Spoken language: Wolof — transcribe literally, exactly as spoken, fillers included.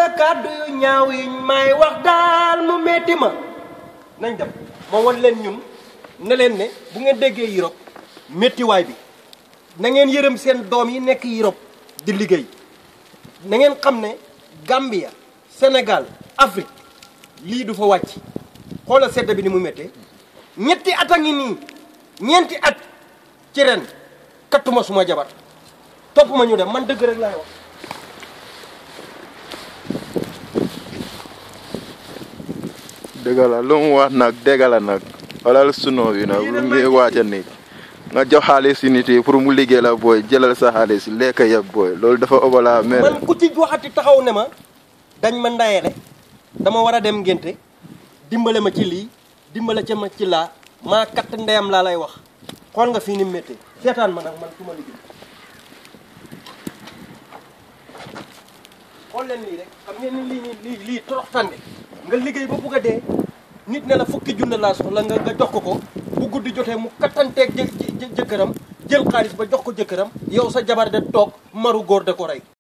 wala kàddu yu ñaaw yi may wax daal mu metti ma nañ dem ma wan leen ñun ne leen ne bu ngeen déggee Europe méttiwaay bi na ngeen yërëm seen doom yi nekk Europe di liggéey na ngeen xam ne Gambia Sénégal Afrique lii du fa wàcc xoolal sedd bi ni mu méttee ñetti at a ngi nii ñeenti at ci ren kattuma suma jabar topp ma ñu dem man dëgg rek laay wax. dëgg la lu mu wax nag dëgg la nag wala suno bi nag lu muy waaja nii nga jox xaalis si nit yi pour mu liggéey la booy jëlal sa xaalis lekk yëpp booy loolu dafa obala mais man ku ci waxati taxaw ne ma dañ ma ndayele dama war a dem ngénte dimbale ma ci lii dimbale ca ma ci laa maa katt ndeyam laa lay wax xool nga fii ni mu méttee seetaan ma nag man su ma liggéey xool leen lii rek xam ngeen ni lii nii lii lii torox tànde nga liggéey ba bugg a dee nit ne la fukki junne laa soxla nga nga jox ko ko bu guddi jotee mu kattanteeg jë jëkkëram jël xaalis ba jox ko jëkkëram yow sa jabar de toog maru góor de ko rey